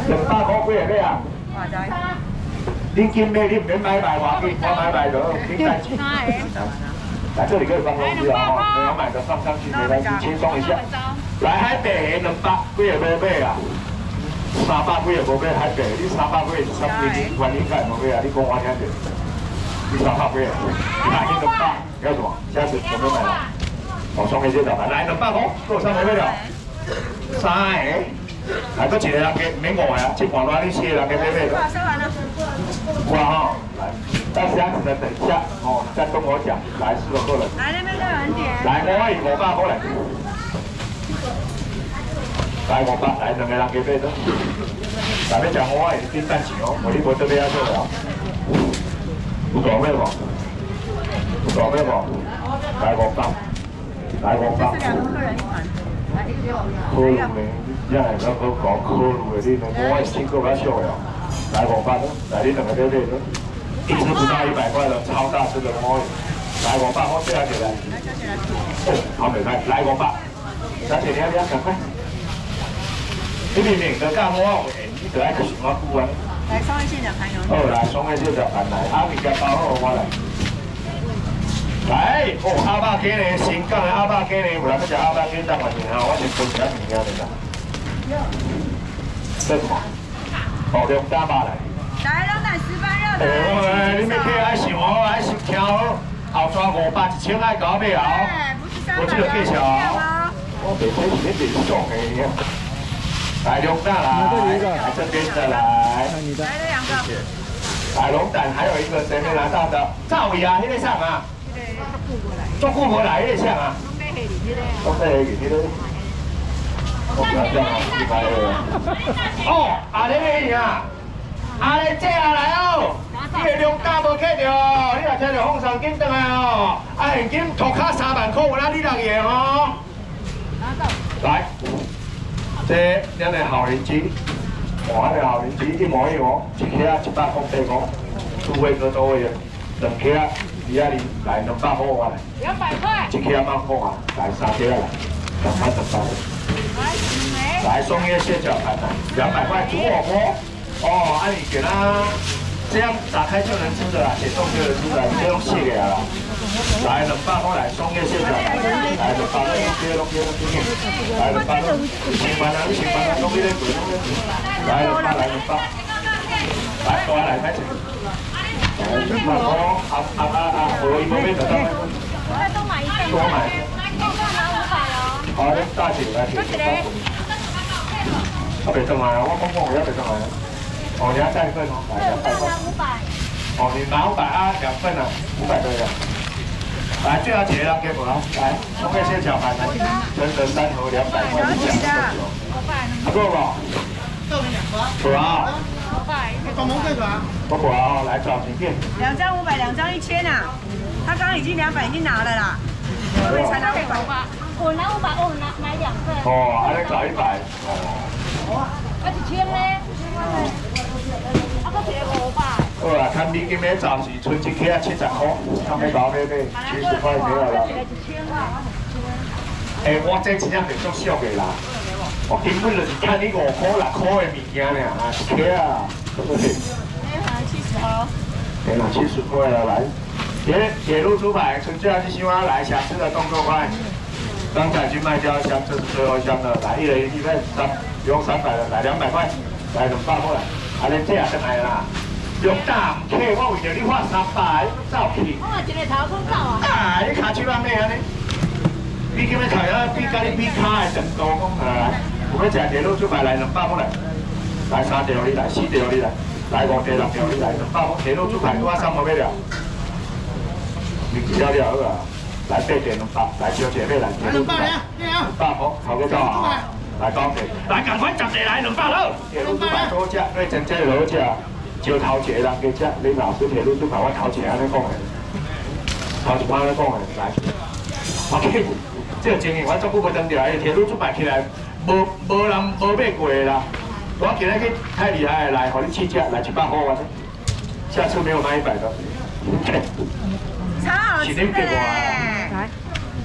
200块几个啊？恁金买，你唔免买卖我紧，我买卖就您担心。来这里可以放东西啊，没有买的放上去没关系，轻松一下。来海白的200几个无买啊，300几个无买海白，你300几个是啥物？原因该无买啊？你讲我听着。你300几个？你买200要什么？下次准备买了。哦，双黑蟹脚盘来200块，够300块了。3个。 来，搁一个人加，免5个啊！这盘乱你4个人加买买了。哇哈，来，大家只能等一下哦，再跟我讲，来4个客人。来那边都有人点。来，5个以500过来。来500，来2个人加买的。来，要讲5个已经赚钱哦，我一会这边要做了。有搞咩无？有搞咩无？来500，来500。这是2个客人1盘。可能的。 因为咱好讲考虑的，你我辛苦较少哦，来500咯，来你2个买买咯，一只不到100块的超大只的摸，来500，我这样子来，好袂歹，来500，小姐你要赶快，你明明在干我，你就爱去想我久啊。来双叶蟹脚盘有。好，来双叶蟹脚盘来，阿明家包好我来。来，哦，阿爸鸡呢？新港的阿爸鸡呢？有人要食阿爸鸡，等我一下，我先分一下物件来。 这什么？哦，2大把来。来，龙胆石斑肉。哎，你们可以爱想好，爱想听好，后抓500、1000爱搞袂好。我这个技巧。我袂使是你哋讲的。来，龙胆来，来这边的来。来这2个。来，龙胆还有一个谁没拿到的？赵伟啊，那个像啊。做顾客来，那个像啊。东北黑里，东北黑里。 哦，阿你咩呀？阿你姐下来哦，你个量价无客着哦，你若听着放上紧转来哦，啊现金涂卡3万块，有哪你6个哦？来，这咱的好邻居，我的好邻居一模一样，一克100块85，2位个多位，2克220来200块我来，200块，1克100块啊，来3克来，200。 来，松叶蟹脚盘来，200块煮火锅。哦，按你给它这样打开就能吃的啦，解冻就能吃的，不用卸给它啦。来，200块来，松叶蟹脚盘，来200块，弄接，来200块，10盘啊，10盘啊，弄这个滚，来200，来200，来多来开始。200块，我一个没得到。多买一份。多买。好，大姐来。 我袂上来啊！我讲我也袂上来啊！哦，你要再份哦，来200块。哦，你拿500啊，2份啊，500对了。来，最后一个人给我啊！来，松叶蟹脚盘来，真的3盒200块，你讲够不？够没2盒。不啊。帮忙对吧？不啊，来找名片。2张500，2张1000啊！他刚刚已经200已经拿了啦。会不会才拿500？我拿500，我拿买2份。哦，还得找100。哦。 啊，1000呢？啊，搁一个500。好啦，看你今日暂时存1克70块，看要搞咩咩，70块没有了。哎，我这真正就足俗的啦，我根本就是看你5块6块的物件尔，啊，1克啊，对不对？哎，好70哦。对啦，70块了，来，铁路猪排，纯粹还是希望来想吃的动作快。刚才去卖掉一箱，这是最后一箱的，来1人1份不用300了，来200块，来200过来，啊，恁这也上来啦。用大唔客，我为着你发300，走去。我一个头空走啊。啊，你卡手啷咩安尼？你今日头要比甲你比卡的程度讲来，有要食铁路猪排来200过来，来3条你来，4条你来，来5条6条你来200块，铁路猪排多少3毛买了？你了了好啊。 来8点200，来小姐妹来，200块，头个走啊！来高铁，来赶快10个来200了。铁路猪排多食，对真正好食，就头一个人加食。你老师铁路猪排，我头一个安尼讲的，头一摆安尼讲的，来。OK， 这个经验我足久无当掉，铁路猪排起来，无人无买过的啦。我今日去太厉害的来，互你试食，来100块完，下次没有卖100的。超好吃的嘞！来，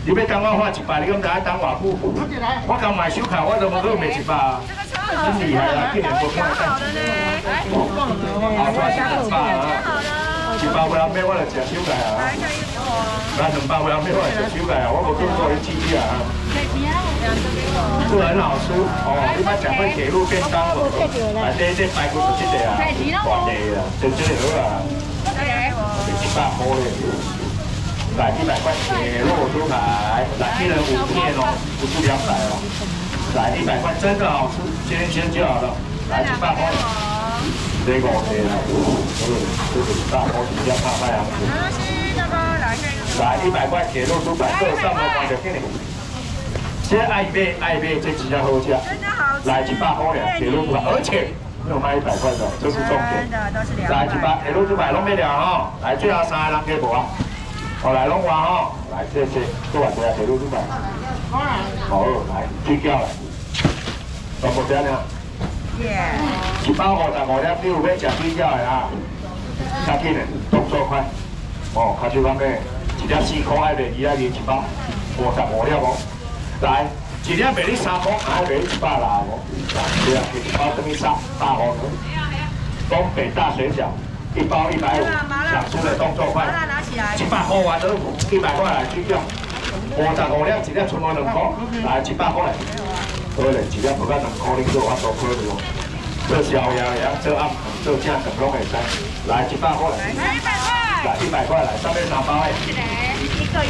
你要等我花100，你敢知影等偌久？我刚买手铐，我都无去卖100啊！真厉害啦，竟然无看到。好，我是100啊！100不人买，我就食手铐啊！那200不人买，我就食手铐啊！我无去做你记忆啊！这很好吃哦，你捌食过铁路便当无？啊，这排骨就这个啊，大个啦，真好啊！100块嘞，来100块铁肉猪排，来1人5片哦，不是200哦。来100块，真的好吃，先就好了。来100块，这个5片啦，这是100块，比较怕太阳。来100块铁肉猪排，这上面放着给你。这爱买，这比较好吃。来100块嘞，铁肉猪排，而且没有卖100块的，这是重点。来100铁肉猪排拢没了哈，来最后3个人给无啊？好来拢完哈，来这做完这铁肉猪排。好，来水饺来，全部这样。155粒，你有要吃水饺的啊？较紧的，动作快。哦，卡手讲咩？1粒4块，爱卖2粒255粒无？来，1粒卖你3块，爱卖你160无？对啊，1包等于300块。东北大水饺，1包150，想吃的动作快。100块完了，100块来水饺，55粒1粒剩我2块，来100块来。好嘞，1粒不到2块，你做我多亏了。做宵夜也做暗做正常拢会使。来100块来。来100块来，上面3包诶。一个。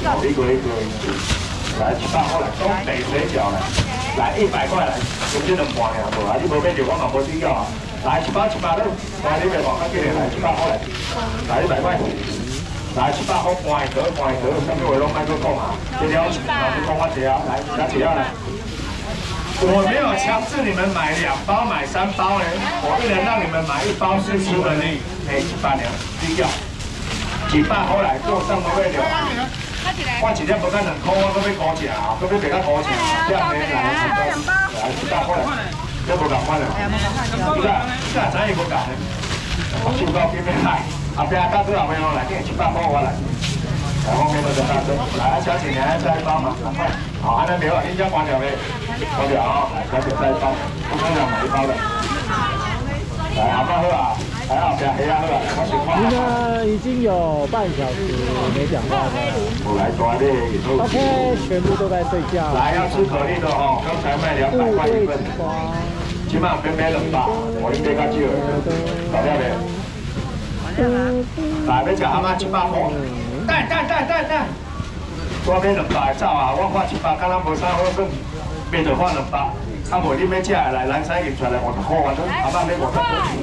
来100块来，东北水饺来。来100块来，就这2盘尔，无啊，你无买就我嘛无水饺啊。来1包了，来你袂忘较紧来100块来。来100块。来100块半个，啥物话拢莫去讲啊。这条是老师讲我一下，来加几样来。我没有强制你们买2包，买3包呢，我一人让你们买1包是出的呢，哎，100两水饺。100块来做上都买了，我1粒无到2块，我搁要高价啊，搁要卖较高价，这样呢来100块来，这无共款了，你哪知伊无共呢？我收到边边来，后壁大哥后面来，今100块我来，来后面那个大哥，来小姐你还再一包嘛，赶快，好，安尼没有，你先关掉呗，关掉啊，来小姐再一包，我们俩买1包的，来后面喝啊。还好，不要黑啊！ 你呢？已经有半小时没讲话了。 我来抓的 ，OK， 全部都在睡觉。 来，要吃可丽的哦，刚才卖200块1份，起码别200，我应该较少的，搞了没？来，要吃蛤蟆100块，等，我买200走啊！我看100，敢若无啥好耍，卖就换200，啊无你要吃的来，咱使印出来50块，反正蛤蟆买50块。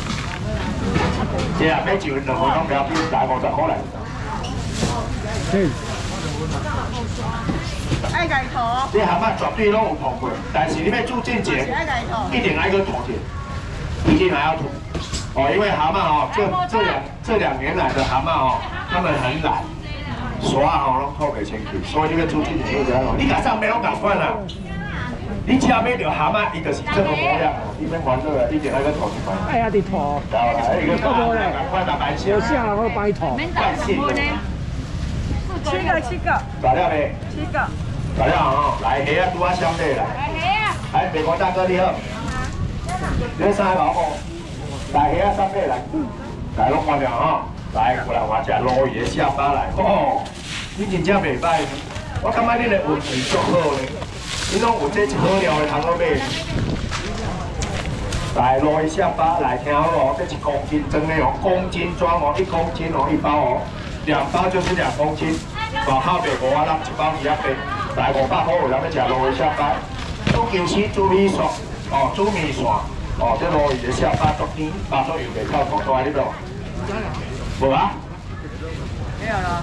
这啊，买1份2份拢不要紧，来50块来。 爱改图。 这蛤蟆绝对拢有涂过，但是你要注进前，一定爱去涂者，一定还要涂。哦，因为蛤蟆哦，这2年来的蛤蟆哦，他们很懒，刷哦拢涂袂清气，所以你要注进前就这样。你甲上面拢同款啦。你只要买到蛤蟆，伊就是这个模样，你免烦恼啦，一定爱去涂一番。 哎呀，你涂。 来，一个大嘞，快打白线。 有下来我帮你涂。 白线。 7个。 炸料没 ？7个。 炸料哦，来虾啊，拄啊相对来。 来虾啊。 来，美国大哥你好。你3个老公，来虾啊相对来。来拢完了哈，来过来我食鲈鱼的下巴来。哦，你真正袂歹，我感觉你的运气足好呢。你拢有这一好料的通好买。来，鲈鱼下巴来，听好哦，这1公斤装的哦，公斤装哦，1公斤哦，1包哦，2包就是2公斤。外口卖5啊6，1包2啊8，来500块有人要吃鲈鱼下巴，都牛丝猪米线哦，猪米线哦，这鲈鱼的下巴足甜，巴足油袂透口大你知无？无啊？ 没有了。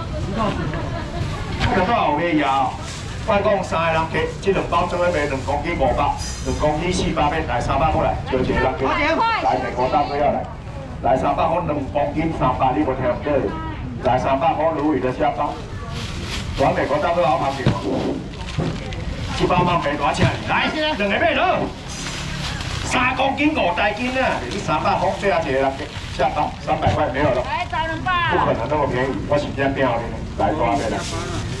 这多少尾牙？我讲3个人加，这2包总要卖2公斤500，2公斤400面来300块来，就一个人加。来美国大哥要来，来300块2公斤300，你无听唔对？来300块鲈鱼的下巴，我美国大哥好旁边，1包卖袂大钱，来2个买落，3公斤5大斤啊，你300块最后一个人下巴300块没有了。 来找2包。 不可能那么便宜，我是这样标的，来多少来？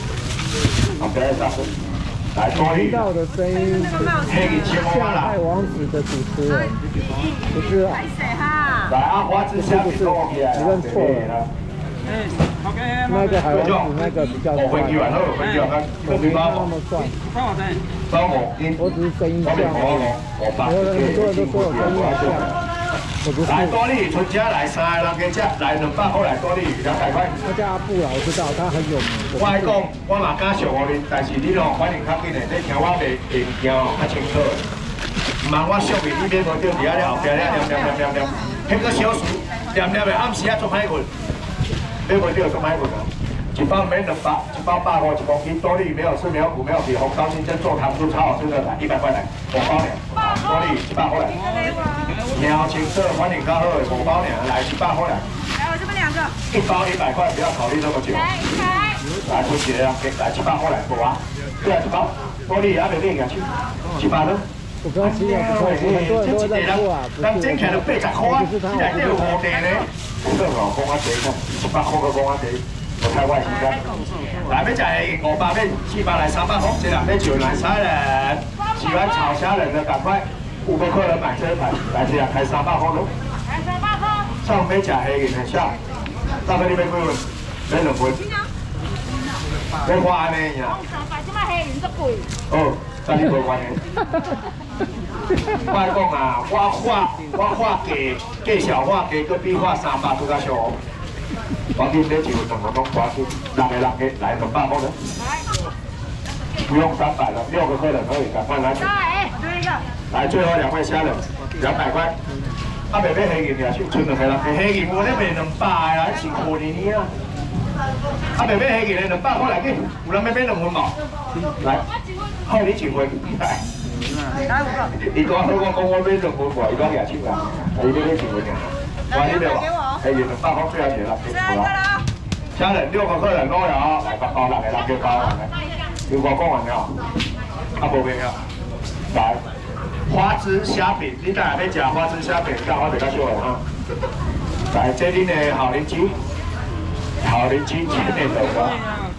OK，上车。来，多利。 听到的声音像爱王子的主持人，不是啊？ 来啊，花枝虾米都 OK 啊， 你认错了。那个海王子那个比较帅，我没那么帅。我只是声音像。很多人都说我声音好像。我不是。 来多利，春家来3个人加只，来200块来多利200块。 他叫阿布啦，我知道他很有名。 我爱讲，我嘛敢上我你，但是你咯反应较紧的，你听我袂物件哦较清楚。唔茫我上面你免无着伫遐了后边了念，迄个小事念的暗时啊做歹困。没回去有做买滚啊！一包没200，一包100块1公斤，多利没有吃没有苦没有皮，红烧金针做糖醋超好吃的，来100块来，我包两，多利100块来。鸟青色欢迎较好的，我包两，来100块来。 来，我这边2个。 一包100块，不要考虑那么久。来，出血啊！来100块来，我啊，对啊，1包，多利还没练下去，100呢？ 我刚吃了，很多人都在说啊， 咱整起来就80块，现在有5地呢。这个讲啊济看，100块个讲啊济，我太坏心了。来，要食500，要700来300块，这两杯酒来3人，喜欢炒虾仁的赶快，5个客人买这一盘，来这样开300块喽。来300块。上杯吃黑银的下，大概你要几份？要2份。要花安尼呀？ 这摆黑银足贵。 哦，跟你无关系。我讲啊，我画价小画价，搁比画300更较俗。我今天就2个拢抓紧，6个来200块了。不用300了，6个客人可以，赶快来。来，最后2位虾仁，200块。啊，袂买黑银呀，剩2个人，黑银我咧卖200个啦，是可怜你啊。啊，袂买黑银的200块来去，有人要买2份无？来，好你1份，来。伊讲好，我讲我买2份无，伊讲2千啦，伊要买1份尔。我呢边话，黑银200块最后一个啦，好。虾仁6个客人都有，来8包6个人叫包完来。有我讲完了，啊无袂了。来，花枝虾饼，你当然要食花枝虾饼，但我比较少哈。来，这恁的好邻居，今年的话。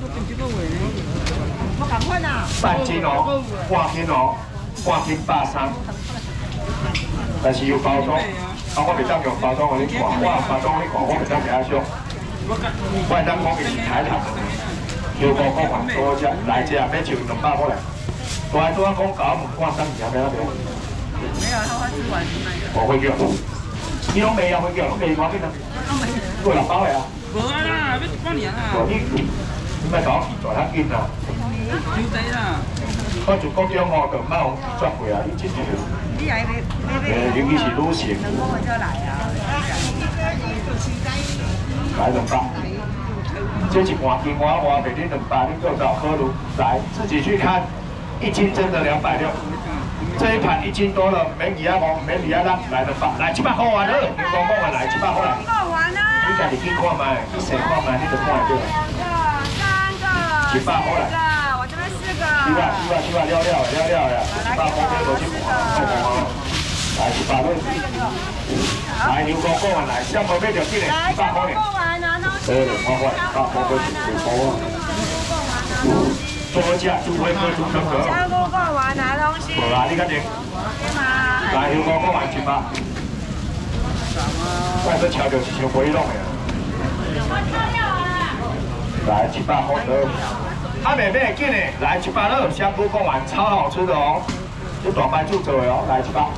半斤哦，半斤哦，半斤83，但是有包装，啊我袂当用包装，我你看，我包装你看，我袂当给他上，我会当讲伊是台糖，有5块多只，来只要就200块来，我还拄仔讲搞问看3件要哪边？ 没有，他会吃完那个。 我会叫，你拢未啊？会叫，拢未赶紧啊？过6包的啊？ 无啊啦，要半年啦。 你莫搞奇大较紧啊！ 收地啦。 我就讲种吼，就唔好转过啊！你真是。 你来尤其是女性。 2个就来啊。 来200，这一盘金华话袂你200，你做找科路来自己去看，1斤真的260，这一盘1斤多了，免2啊5，免2啊6，来200，来700块完了，你讲完来700块来。你家己去看卖，去试看卖，你就看得到。700块来。 我这边4个。 700了呀，700块这个去看，快点啊！来700块。来牛角讲完来，什么买着紧的700块呢？对，200块，8块跟2包啊。多只猪尾哥猪香河。香菇讲完拿东西。无啦，你看见？来牛角讲完700。我这瞧着是像回弄的。来700块的。啊，妹妹紧的，来700了，香菇讲完超好吃的哦，这大白猪做的哦，来700。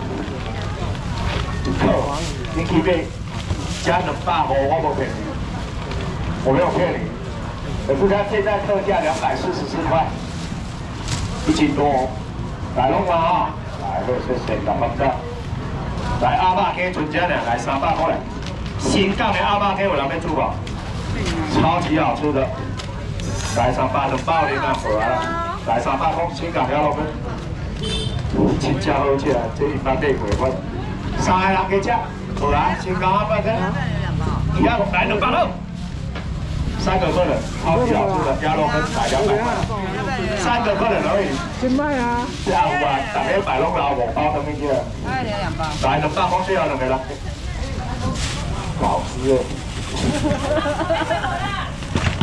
好，你去买加250，我不骗你，我没有骗你。可是它现在特价244块，1斤多哦。来龙嘛啊，来谢谢大家。来阿爸鸡纯家呢，来300块来。新港的阿爸鸡有人要煮无？超级好吃的。来300，2包零啊，好啊。来300块，新港了落去。真正好吃啊，这一般买过我。3个人加吃，好啦，新港阿爸鸡。来200了。3个客人，超级好吃的鸭肉羹，来200块。3个客人而已。 先卖啊！ 下午啊，大家摆拢老5包等于去了。来200块，最后2个人。好吃哦。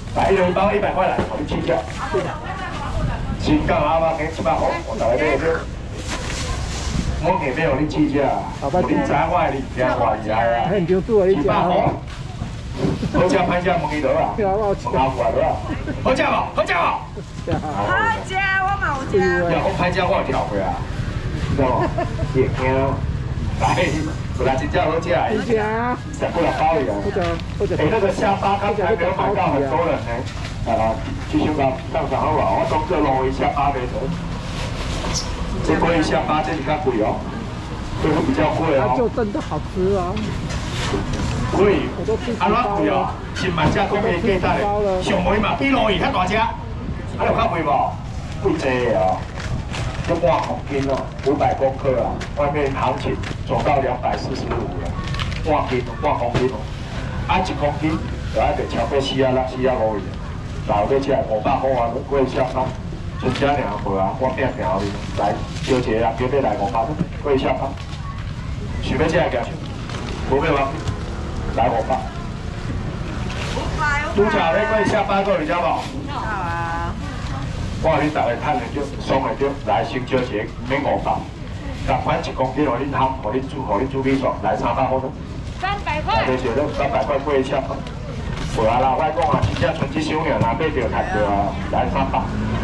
来，一人包100块来，我们计价。新港阿妈给700块，我打来买了。我给没有你计价，我你知我的你听话伊啊。 很丢住啊，你 700块。好食歹食问伊倒啊，问阿富啊倒啊。好食无？好食无？ 好食，我嘛有食。 要讲歹食，我有跳过啊。知道无？会惊。来，本来真正好食的。10不了包里啊。哎，那个下巴刚才没有买到，很多人呢。啊，去香港上场好不好？我当这弄一下巴没得。这贵一下巴，这比较贵哦。这个比较贵哦。 就真的好吃啊。 贵，啊，哪贵哦？新买只讲的价值嘞，上尾嘛比鲈鱼较大只，啊，有较贵无？贵济哦。这半公斤哦，500公克啊，外面行情走到245了，半公斤哦，啊1公斤就要得超过4啊6、4啊5元，然后要吃500块啊，贵下巴，剩下尔无啊，我拼拼后面来招一个人叫要来500，贵下巴，想要吃的价钱，无要吗？来500。拄巧咧贵下巴个有食无？有啊。我你大家趁的少，爽的少，来先招一个免500，共款1公斤，互恁烘，互恁煮米线，来300块咯。300块。来就300块贵一下。无啊啦，我讲啊，真正剩这箱尔，若买着赚着啊，来300。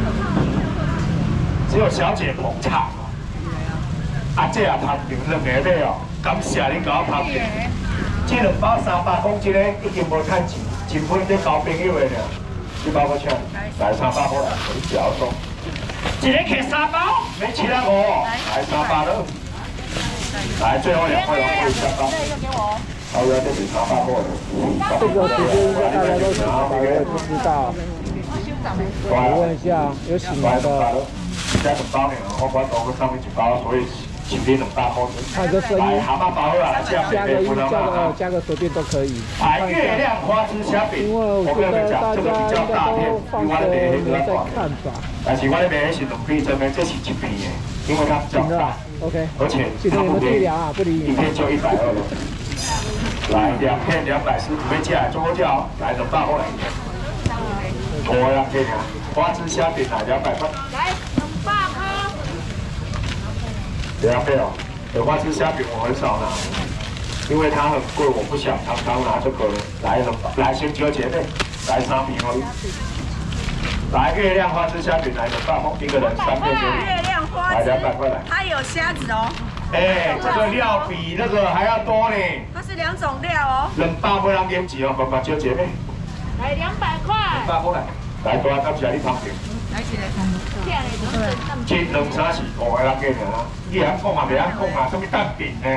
只有小姐捧场。啊，这也拍平2个咧哦，感谢恁甲我拍平。这2包300公斤咧，已经无趁钱，真本在交朋友的尔。这包我请，来300块来，我你脚松。一个摕3包，免7啊5，来300了。来，最后2块龙贵下包。这个给我。好，要这是300块的。 这个其实应该大家都知道，我也不知道。我问一下，有醒来的。 加2包呢，我把多个上面1包，所以请你200块。 看这声音， 蛤蟆包啊， 加个1，加个随便都可以。 月亮花枝虾饼， 因为我觉得大家应该都放着没在看吧。 但是我那边是2片，这边这是1片的，因为它比较大。 OK。 而且它不便宜，一片就120了。来2片240，准备起来做好叫，来200块来。我呀，这样花枝虾饼来200块。来200块。2倍哦，花枝虾饼我很少拿，因为它很贵，我不想常常拿这个。来先揪姐妹，来3瓶哦。来月亮花枝虾饼来200块，一个人3片给你。月亮花枝，来200块来。它有虾子哦。哎，这个料比那个还要多呢。它是2种料哦。200块人减钱哦，爸爸揪姐妹。来200块。200块来，来多感谢你旁边。来一个。1、2、3、4、5个人给尔，你会晓讲嘛？袂晓讲嘛？什么蛋饼呢？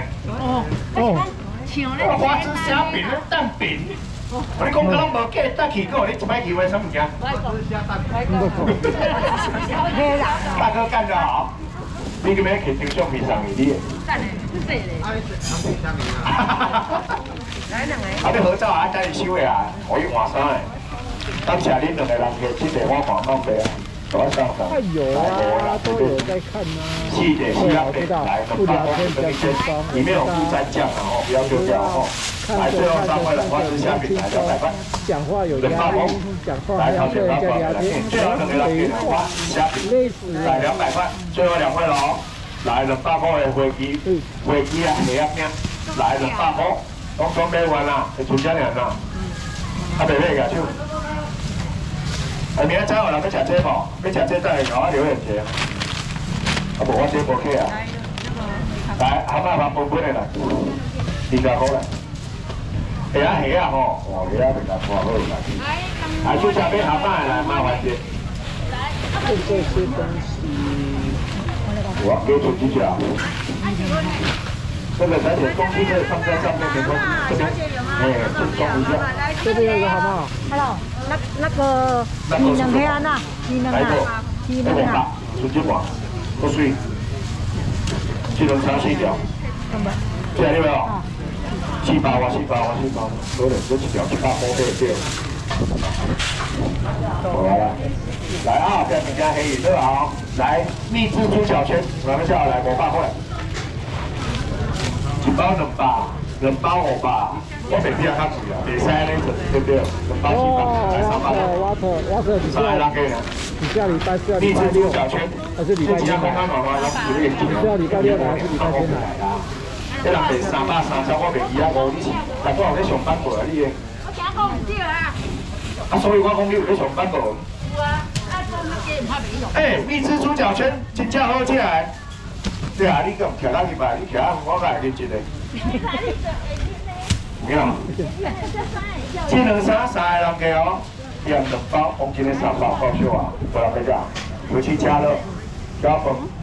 花枝虾饼咧蛋饼。我你讲个拢无假，搭去个，你一摆去话什物件？大哥干得好，你个咩去张相片上面你？来两个。啊，你合照啊，带你收的啊，可以换衫的。感谢恁2个人嘅支持，我看放白啊。太有啊，都有在看啊。 细点，需要给来200块的一些，里面有副蘸酱啊，哦，不要丢掉哦。来，最后3块的花枝虾饼来200块。 讲话有压力，讲话还要跟人家聊天， 最后2个人给花枝虾饼，来200块，最后2块了哦。来200块的飞机啊，下啊边，来200块，讲买完啦，会出这样啦。啊，袂买个手。明仔载有人要食这无？要食这再甲我留言一下。啊，无我这无客啊。来，蛤蟆饭本的来，20块来。虾啊吼，哇，虾袂甲拖好来。来，就下面蛤蟆来，麻烦些。 这些东西， 我给出几条。这个而且东西可以放在上面，没关系。这边，先装一下。 这边有一个好不好 ？Hello，那个技能黑暗呐，技能啊，技能啊。 出去玩，喝水，技能3、4条。听到没有？4包，多点这1条7、8包对。好了，来啊，这比较黑色啊，来秘制猪脚圈，咱们下来500块。1包200，2包500。 我袂比较较贵啊，袂使咧做对不对？280、 我可比较人个啊。 比下礼拜是要礼拜六，还是礼拜天来？是要礼拜六来还是礼拜天来？ 这人卖330，我卖250，你是，但我有咧上班过啊，你个。 我惊讲唔对啊。 啊，所以我讲你有咧上班过。 有啊，做那个唔怕没用。 哎，蜜汁猪脚圈真正好吃诶！对啊，你咁徛到去吧，你徛我甲会认一个。有没有？这两三个人给哦，2包，黄金的3包，够少啊，不然别讲，尤其加热，加粉。